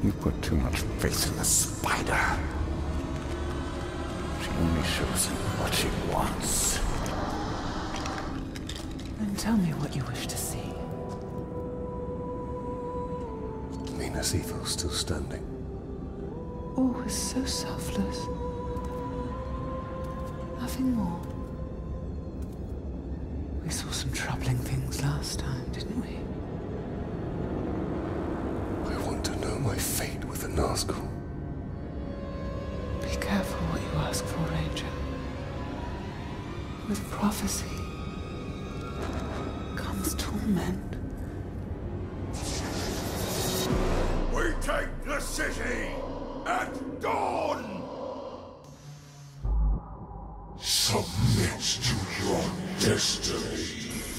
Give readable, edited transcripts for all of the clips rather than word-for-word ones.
You put too much faith in the spider. She only shows you what she wants. Then tell me what you wish to see. Minas Ithil still standing. Oh, is so selfless. Nothing more. We saw some troubling things last time, didn't we? I want to know my fate with the Nazgul. Be careful what you ask for, Ranger. With prophecy comes torment. We take the city at dawn! Submit to your destiny.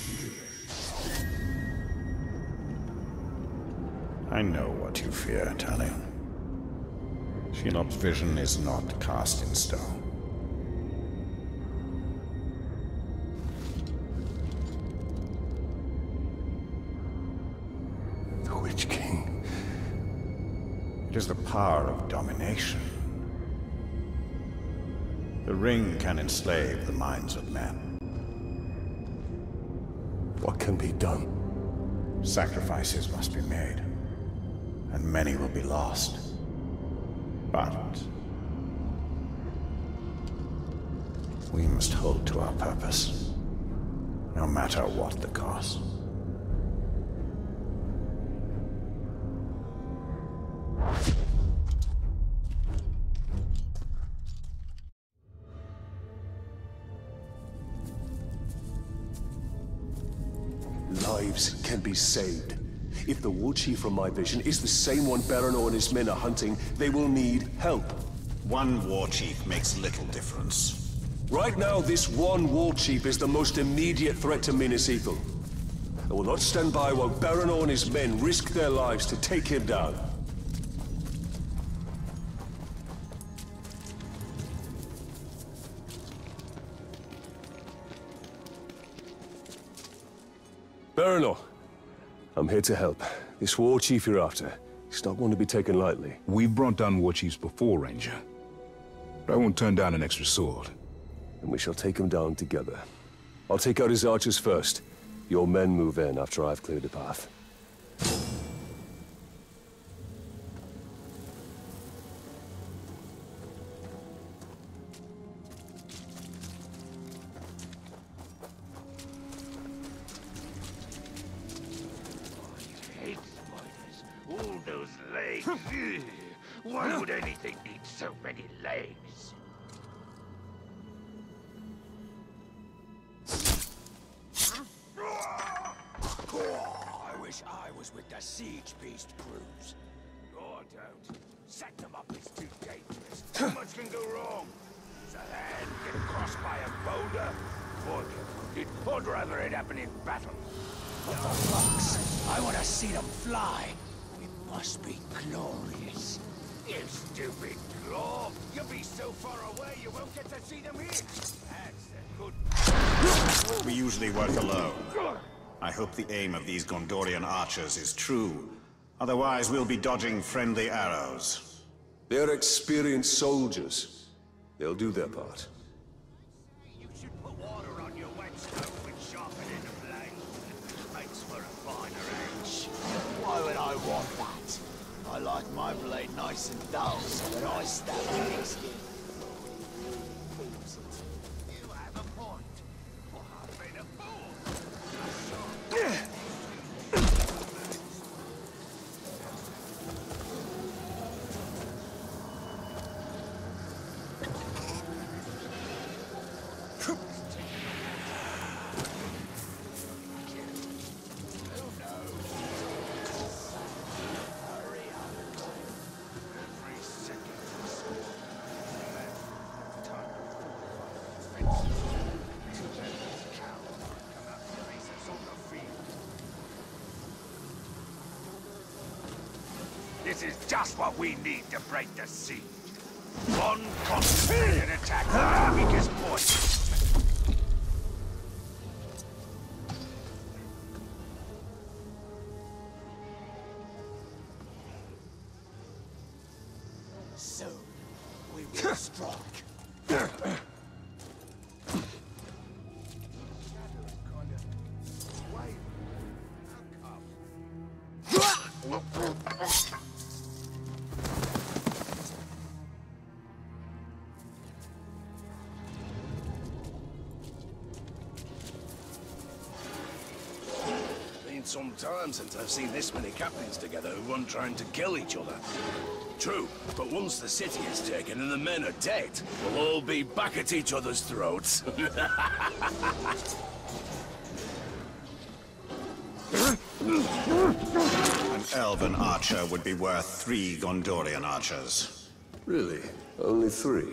I know what you fear, Tali. Shelob's vision is not cast in stone. The Witch King. It is the power of domination. The ring can enslave the minds of men. What can be done? Sacrifices must be made, and many will be lost. But we must hold to our purpose, no matter what the cost. Lives can be saved. If the war chief from my vision is the same one Baranor and his men are hunting, they will need help. One war chief makes little difference. Right now, this one war chief is the most immediate threat to Minas Ithil. I will not stand by while Baranor and his men risk their lives to take him down. Baranor, I'm here to help. This war chief you're after, he's not one to be taken lightly. We've brought down war chiefs before, Ranger. But I won't turn down an extra sword. And we shall take him down together. I'll take out his archers first. Your men move in after I've cleared the path. All those legs. Ugh. Why would anything need so many legs? I wish I was with the Siege Beast crews. Or don't. Set them up is too dangerous. Too much can go wrong. Does a hand get crossed by a boulder? Or get wounded? Or rather it happen in battle. Oh, fucks. I want to see them fly. Must be glorious. You stupid claw! You'll be so far away you won't get to see them here! That's a good... We usually work alone. I hope the aim of these Gondorian archers is true. Otherwise, we'll be dodging friendly arrows. They're experienced soldiers. They'll do their part. You should put water on your whetstone and sharpen it to blade. Makes for a finer edge. Why would I want that? I like my blade nice and dull so that I stab the skin. You have a point. Or I've been a fool. This is just what we need to break the siege. One concentrated attack on our weakest point. some time since I've seen this many captains together who weren't trying to kill each other. True, but once the city is taken and the men are dead, we'll all be back at each other's throats. An elven archer would be worth 3 Gondorian archers. Really? Only 3?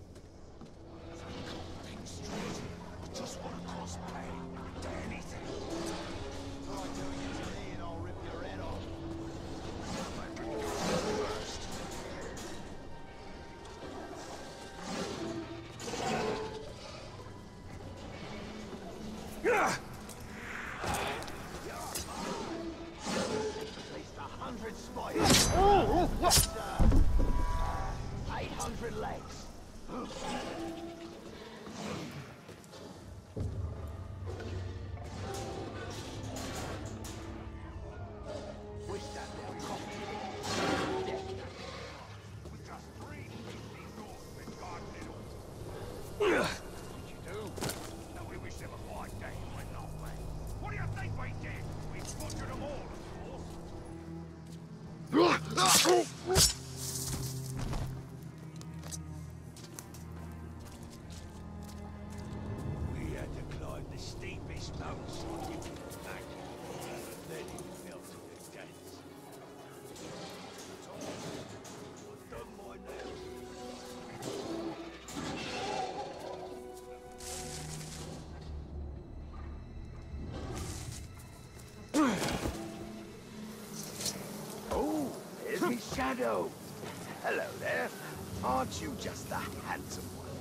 Shadow! Hello there. Aren't you just the handsome one?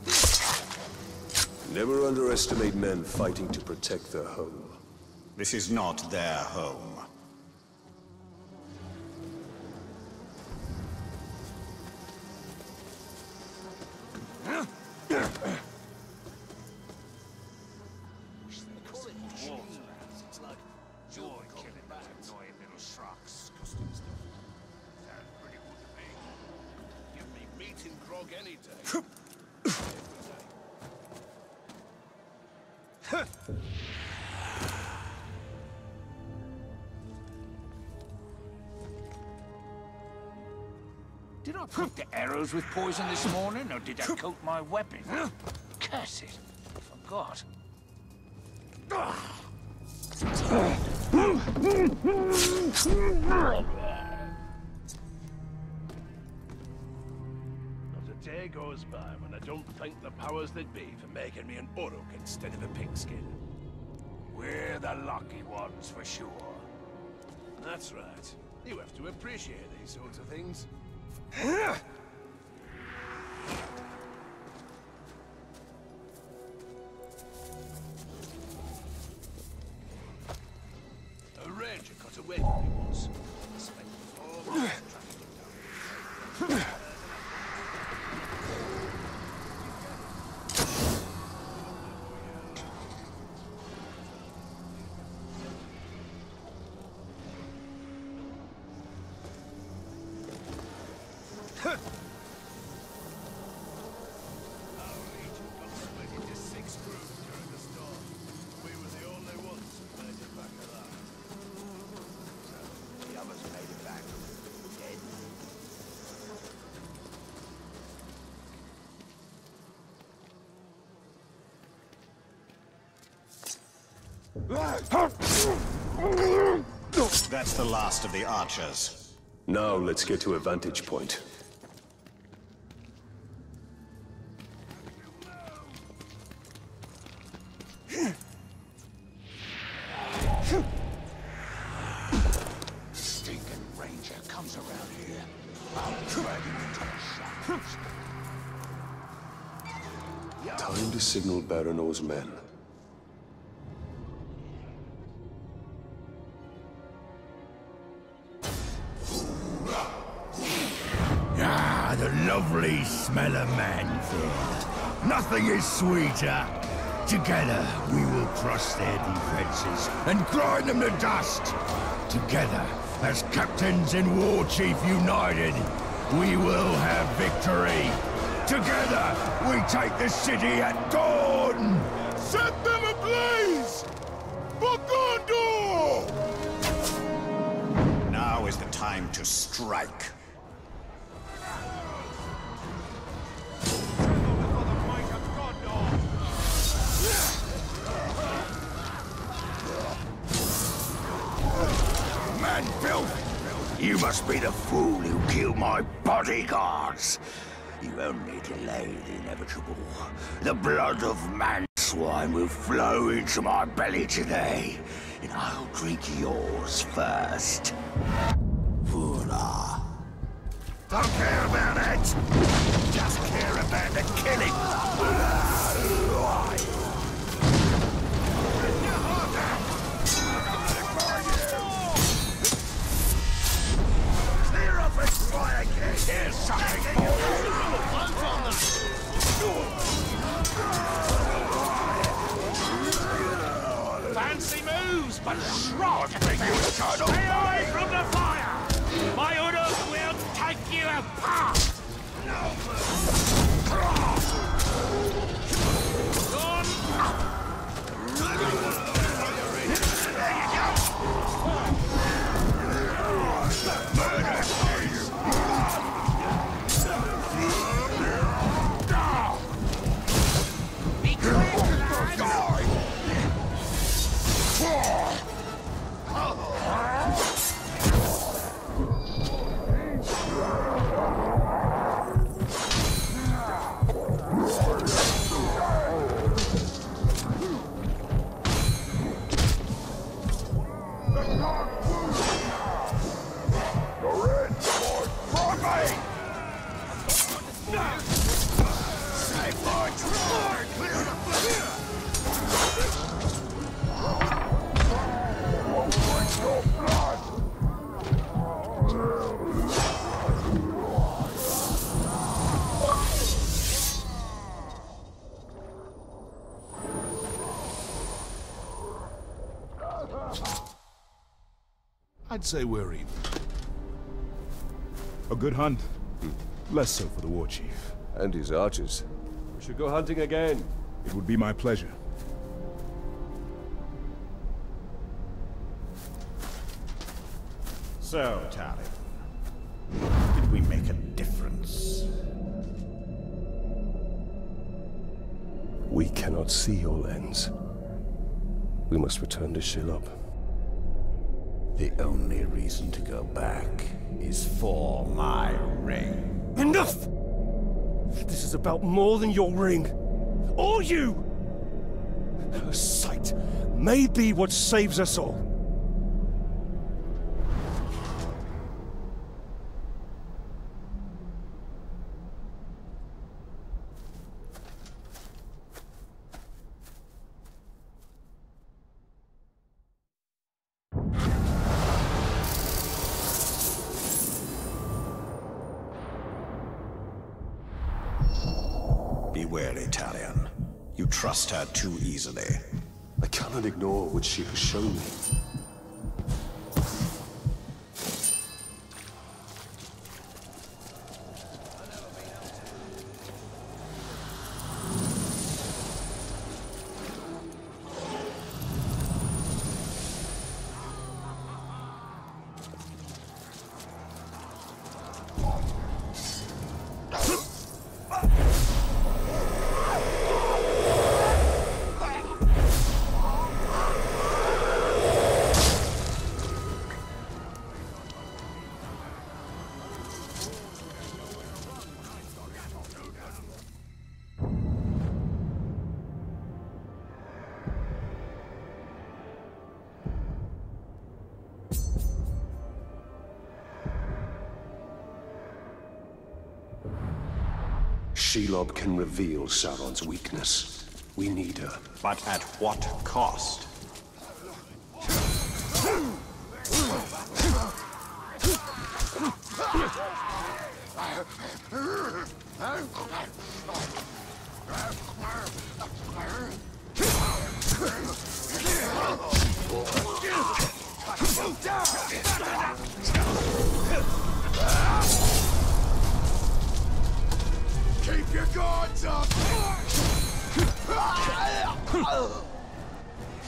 Never underestimate men fighting to protect their home. This is not their home. Did I prick the arrows with poison this morning, or did I coat my weapon? Curse it. I forgot. Not a day goes by when I don't thank the powers that be for making me an Uruk instead of a pigskin. We're the lucky ones, for sure. That's right. You have to appreciate these sorts of things. A ranger got away from me once. I spent 4 months tracking him down. That's the last of the archers. Now let's get to a vantage point. Stinking ranger comes around here. I'll drag him into the shadows. Time to signal Baranor's men. The lovely smell of manfood. Nothing is sweeter. Together, we will crush their defenses and grind them to dust. Together, as captains and war chief united, we will have victory. Together, we take the city at dawn. Set them ablaze! For Gondor! to strike. Man, filth! You must be the fool who killed my bodyguards! You only delay the inevitable. The blood of man swine will flow into my belly today, and I'll drink yours first. Voila. Don't care about it! Just care about the killing! Clear up and try again! Here's something! Fancy moves, but shrod! Stay away from the fire! My Uruk will take you apart! I'd say we're even. A good hunt? Less so for the war chief. And his archers. We should go hunting again. It would be my pleasure. So, Talion, did we make a difference? We cannot see your lens. We must return to Shelob. The only reason to go back is for my ring. Enough! This is about more than your ring. Or you! Her sight may be what saves us all. Be wary, Talion. You trust her too easily. I cannot ignore what she has shown me. Shelob can reveal Sauron's weakness. We need her. But at what cost? Keep your guards up!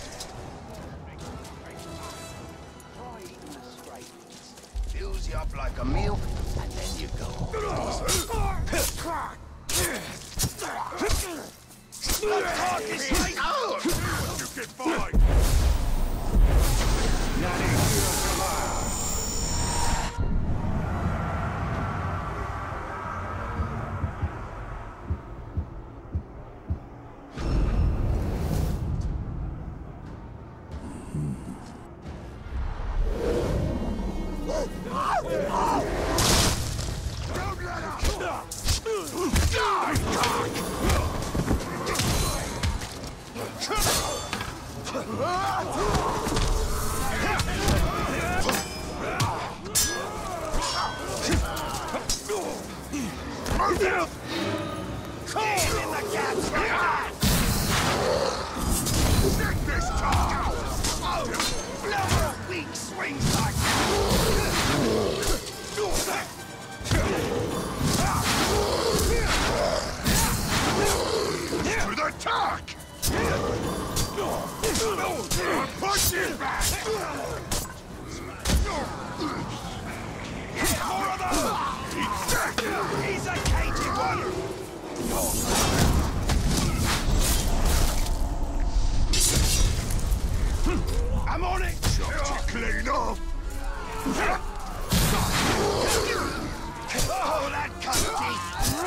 Fills you up like Talk is right. You get by. He's a cagey one! I'm on it! Clean off! Oh, that cunty!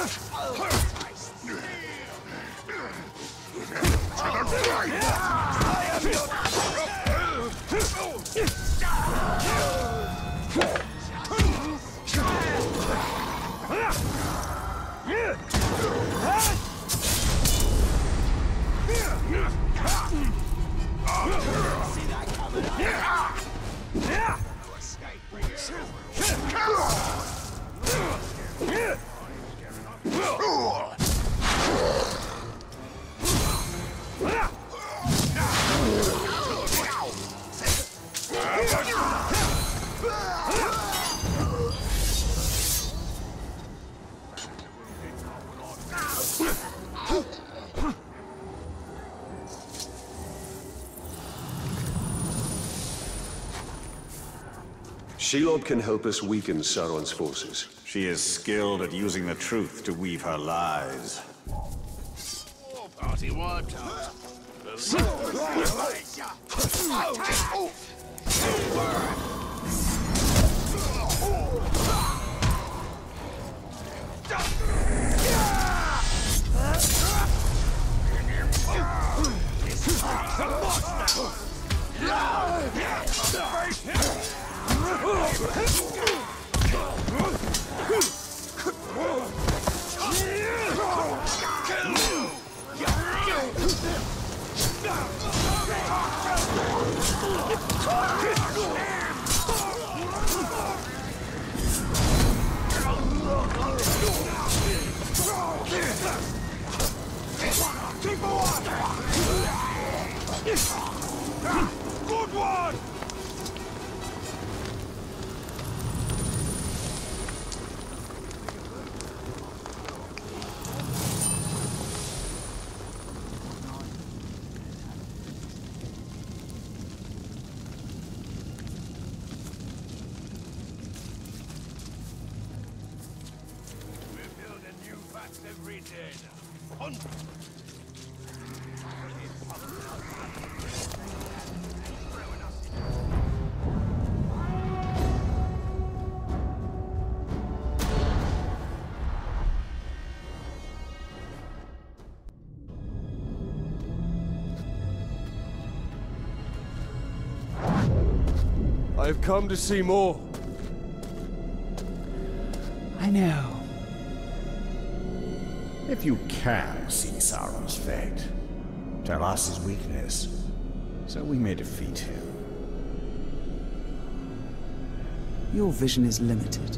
Shelob can help us weaken Sauron's forces. She is skilled at using the truth to weave her lies. Party wiped out. Good one! We're building new vats every day now. I've come to see more. I know. If you can see Sauron's fate, tell us his weakness, so we may defeat him. Your vision is limited.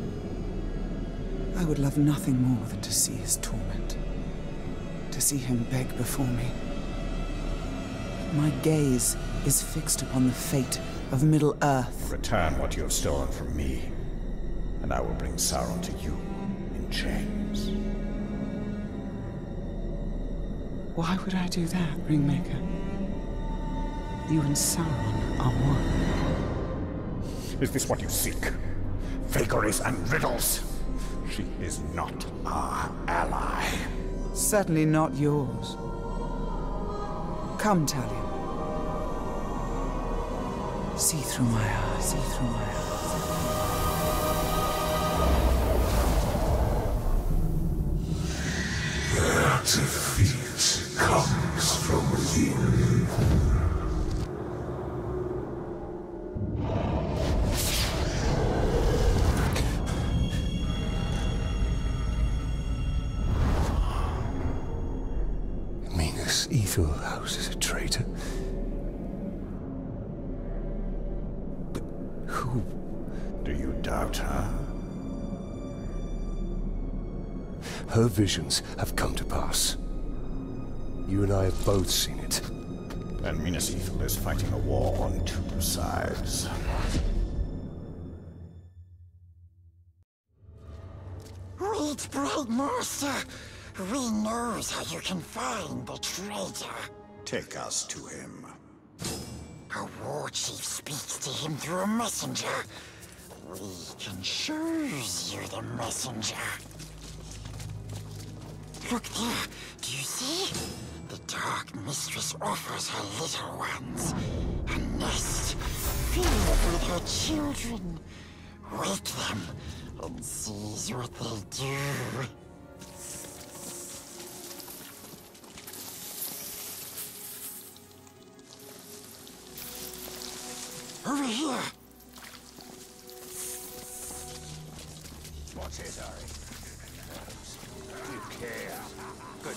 I would love nothing more than to see his torment. To see him beg before me. My gaze is fixed upon the fate of Middle-earth. Return what you have stolen from me, and I will bring Sauron to you in chains. Why would I do that, Ringmaker? You and Sauron are one. Is this what you seek? Vagaries and riddles? She is not our ally. Certainly not yours. Come, Talion. See through my eyes, see through my eyes. Their defeat comes from within. Minas Ethelhouse is a traitor. But who? Do you doubt her? Her visions have come to pass. You and I have both seen it. And Minas Ithil is fighting a war on two sides. Wait, Bright Master! We knows how you can find the traitor. Take us to him. A war chief speaks to him through a messenger. We can choose you the messenger. Look there, do you see? The Dark Mistress offers her little ones a nest filled with her children. Wake them and seize what they do. Over here! What's his hurry? You care. Good.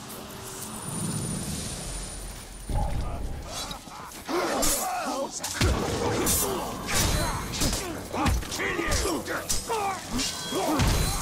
I'll kill you!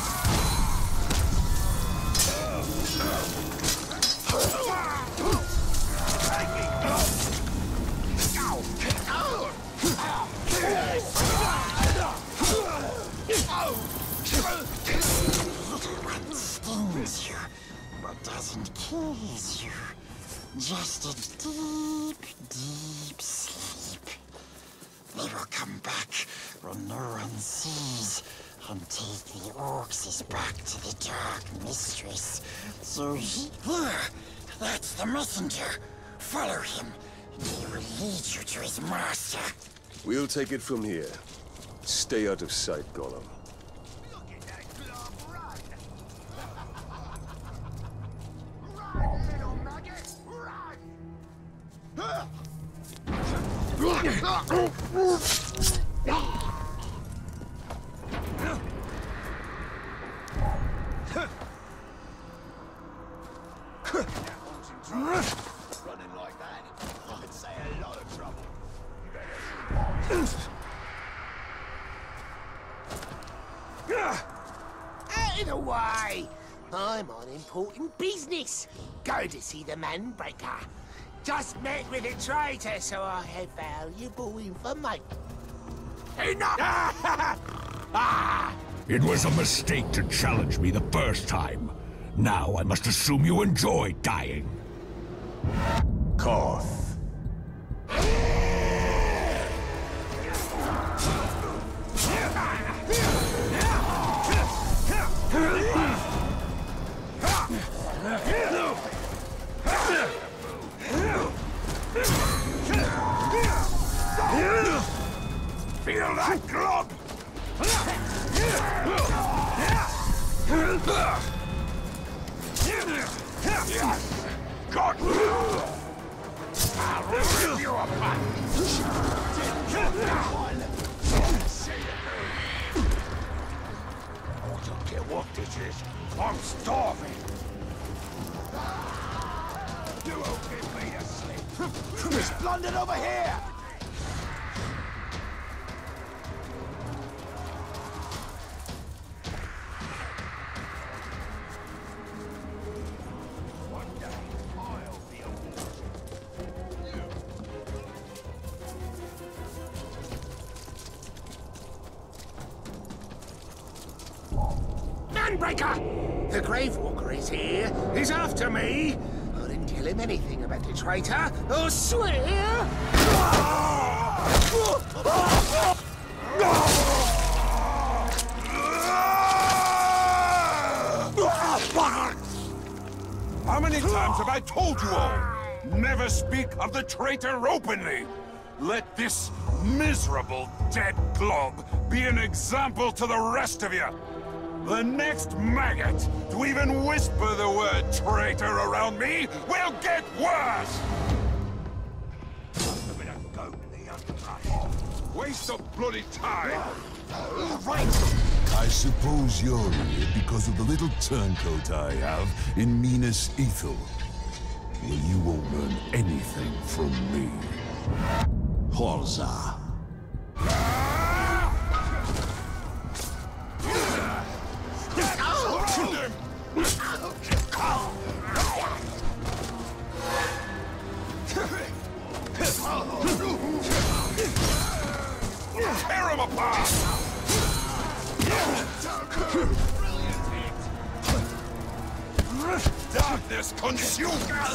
What stings you, what doesn't kill you. Just a deep, deep sleep. They will come back when no one sees and take the Orcs back to the Dark Mistress. So there, that's the messenger. Follow him, and he will lead you to his master. We'll take it from here. Stay out of sight, Gollum. Look at that glove run! Run, little maggot! Run! Running like that, I'd say a lot of trouble. Out of the way! I'm on important business. Go to see the Manbreaker. Just met with a traitor, so I have valuable information. Enough! It was a mistake to challenge me the first time. Now I must assume you enjoy dying. Koth. Feel that club? Yes! Got you! I'll rip you apart! I don't care what this is. I'm starving. You won't get me to sleep. It's plundered over here! Manbreaker! The Gravewalker is here. He's after me. I didn't tell him anything about the traitor. I swear! How many times have I told you all? Never speak of the traitor openly! Let this miserable dead glob be an example to the rest of you! The next maggot to even whisper the word traitor around me will get worse! Waste of bloody time! I suppose you're here because of the little turncoat I have in Minas Ithil. Well, you won't learn anything from me. Horza. Tear him apart! Darkness consume!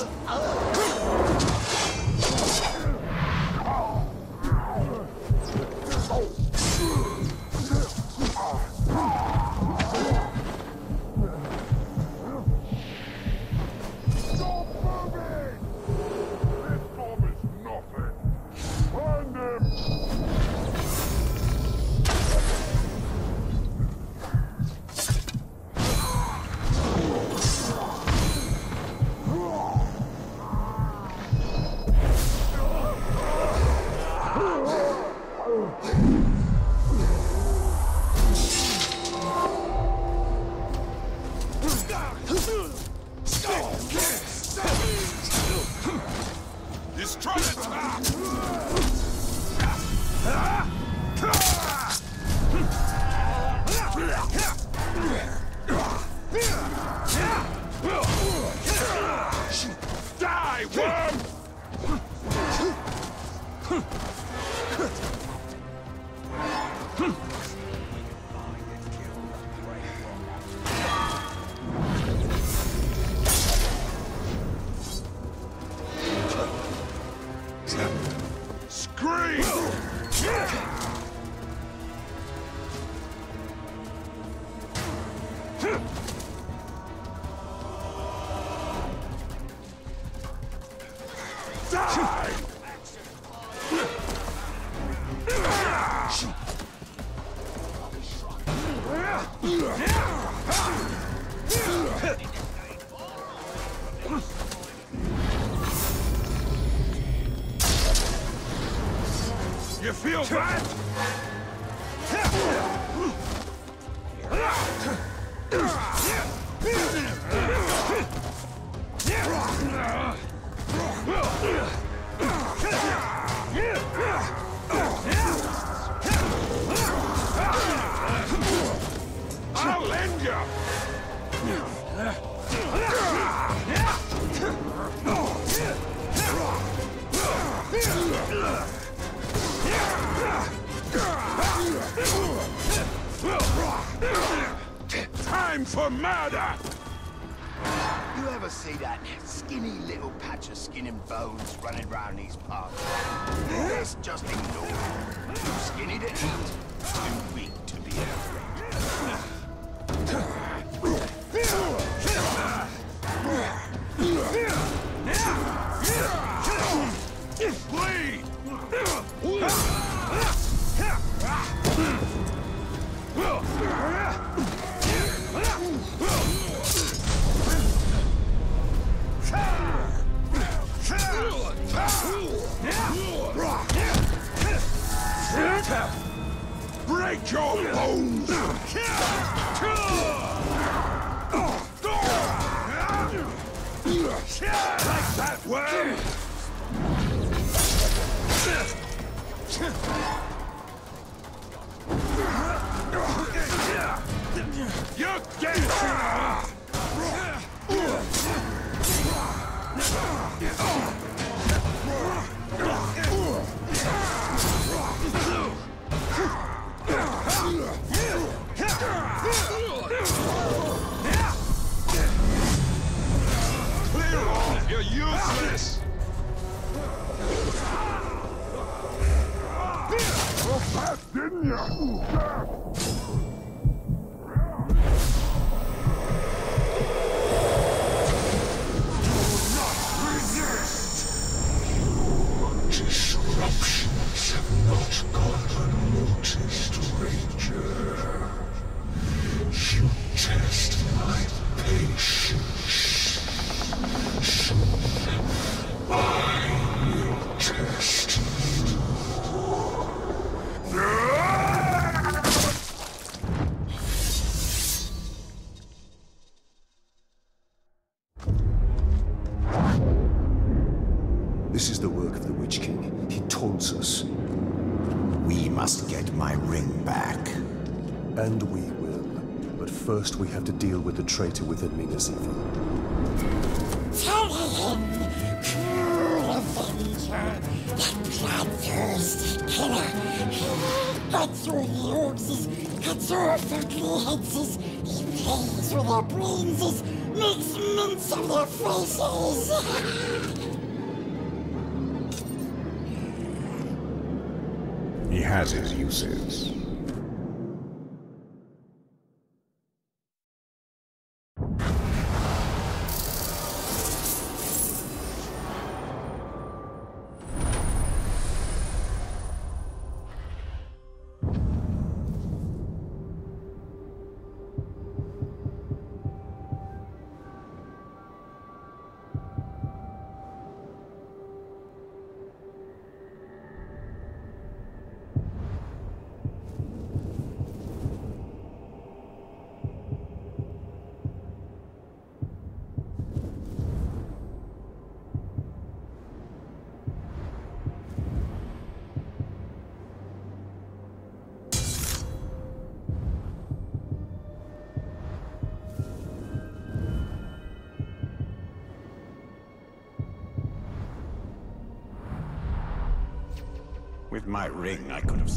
Destroy the top! Die, worm! Scream! Die! You feel that? I'll end you! Time for murder! You ever see that skinny little patch of skin and bones running around these parts? Let's just ignore it. Too skinny to eat, too weak to be afraid. Bleed! Break your bones! Like that way! You're dead! Clear off! You're useless! Didn't you? Resist! is the work of the Witch King. He taunts us. We must get my ring back. And we will. But first we have to deal with the traitor within Minas Ithil. Tell him, cruel avenger, that bloodthirsty killer. Cuts all the orcs, cuts off ugly heads, he plays with their brains, makes mince of their faces. He has his uses. With my ring, I could have...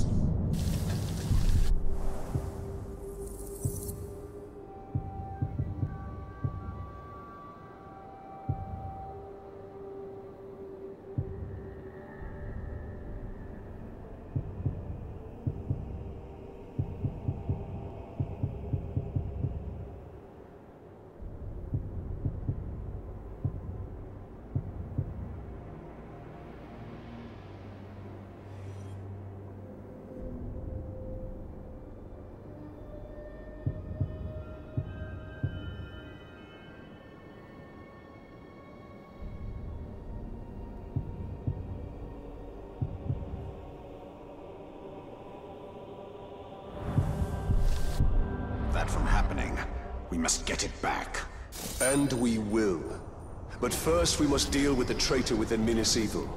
that from happening. We must get it back. And we will. But first we must deal with the traitor within Minas Ithil.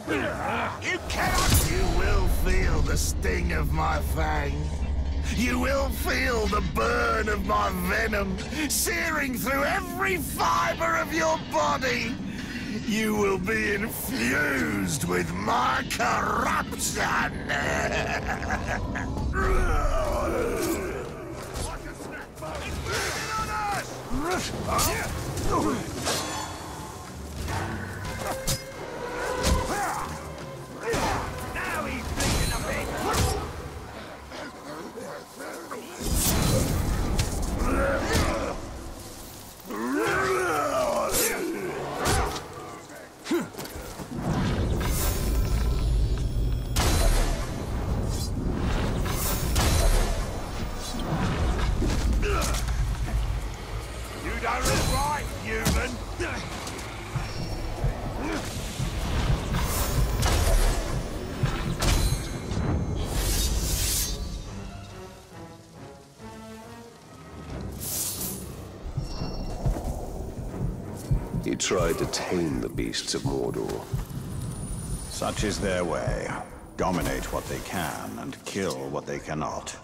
You cannot! You will feel the sting of my fang. You will feel the burn of my venom searing through every fiber of your body. You will be infused with my corruption. Now he's bleeding a bit. You done it right, human. You tried to tame the beasts of Mordor. Such is their way. Dominate what they can and kill what they cannot.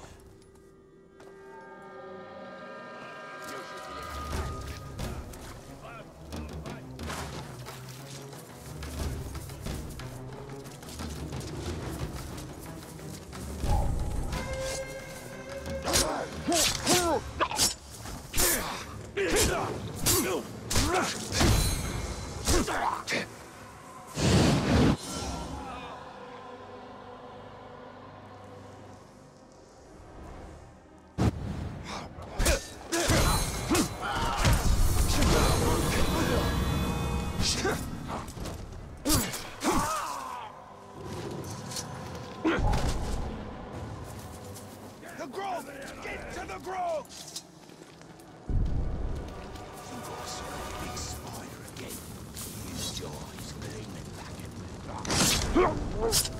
The grove! Get to the grove! Big spider again. His jaws gleaming back at me.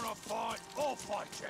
wanna fight? I'll fight you.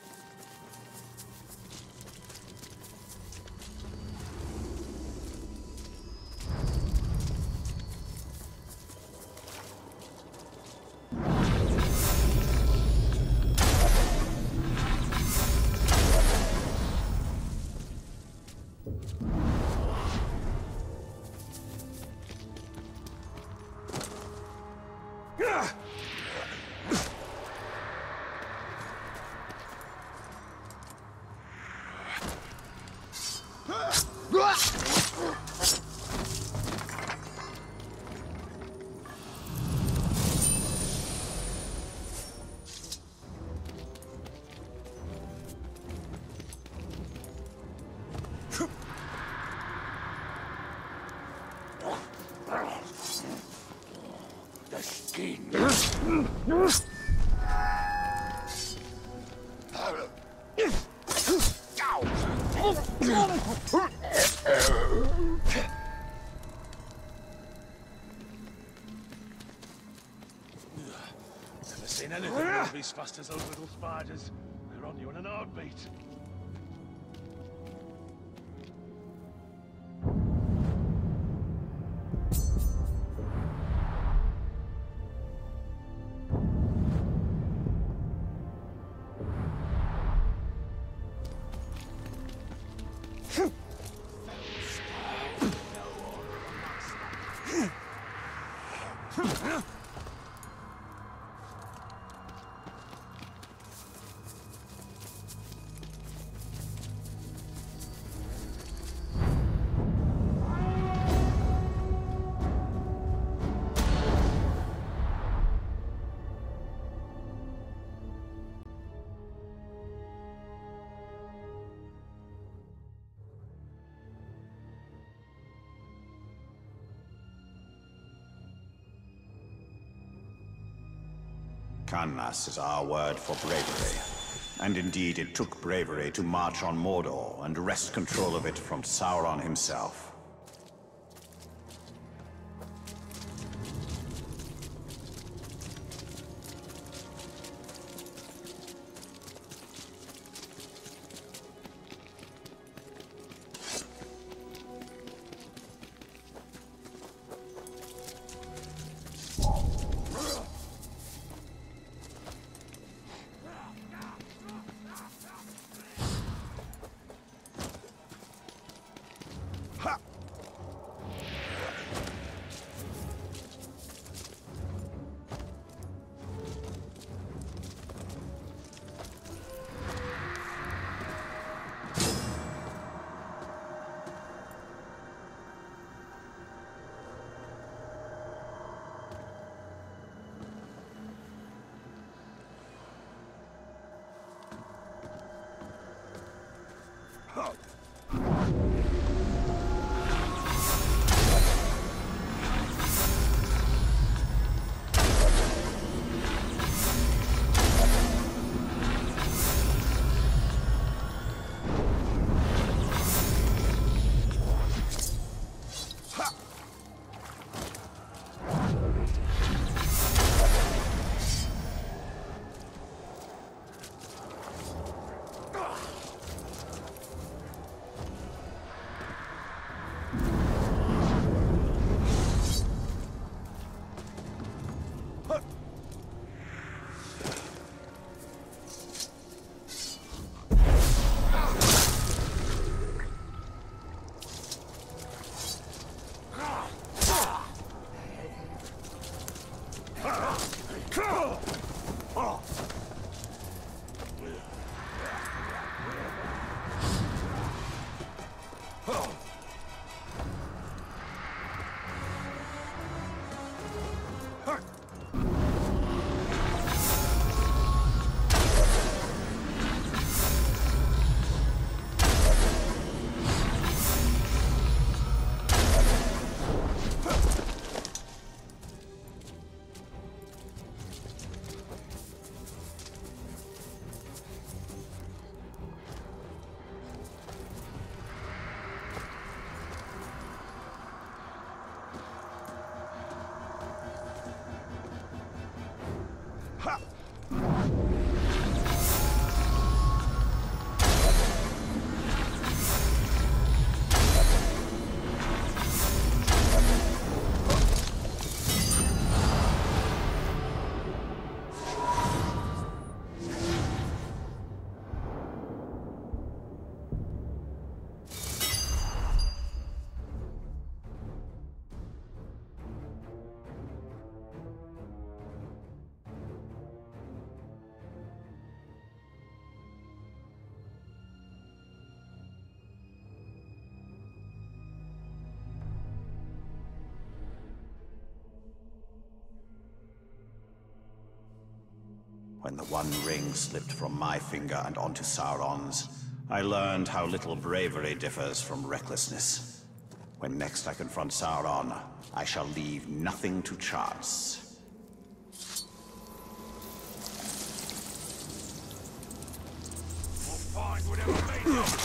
The skin. Never seen anything move as fast as those little spiders. They're on you in an heartbeat. Kannas is our word for bravery. And indeed, it took bravery to march on Mordor and wrest control of it from Sauron himself. When the One Ring slipped from my finger and onto Sauron's, I learned how little bravery differs from recklessness. When next I confront Sauron, I shall leave nothing to chance. Find whatever made you, boys.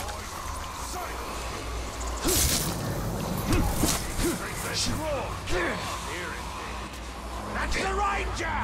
That's the Ranger!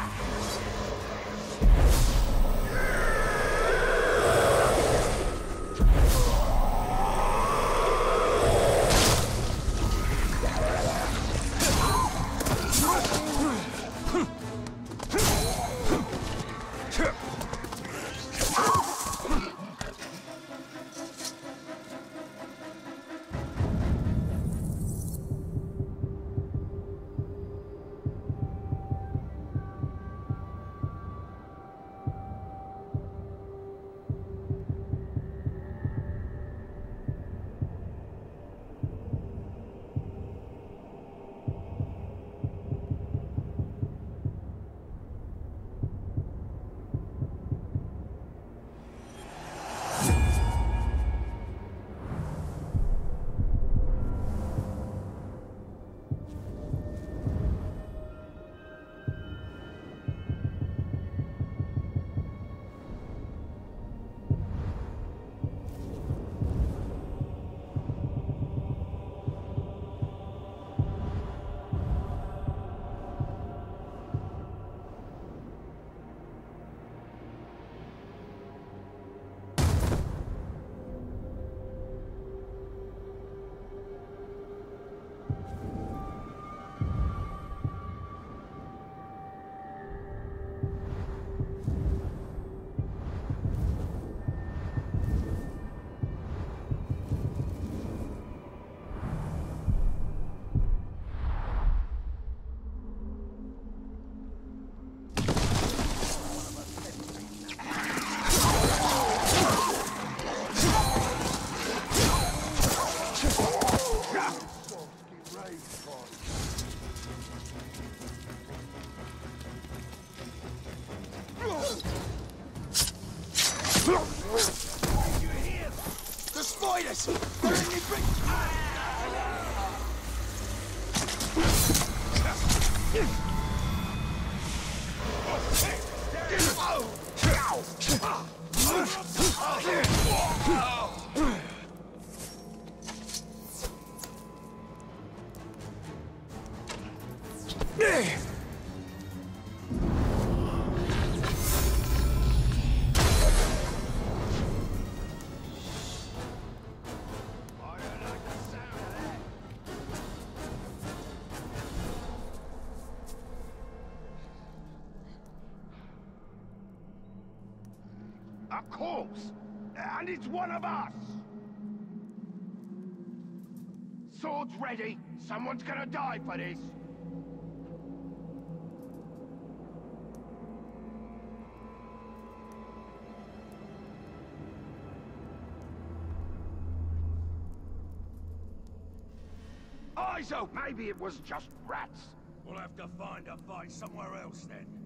The spiders! They're in the bridge! A corpse! And it's one of us! Swords ready! Someone's gonna die for this! Eyes open! Maybe it was just rats. We'll have to find a fight somewhere else then.